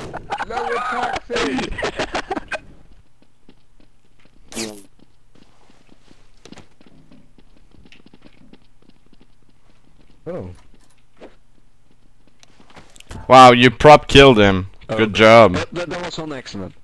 Lower taxi! Oh. Wow, you prop killed him. Good job. That was an excellent.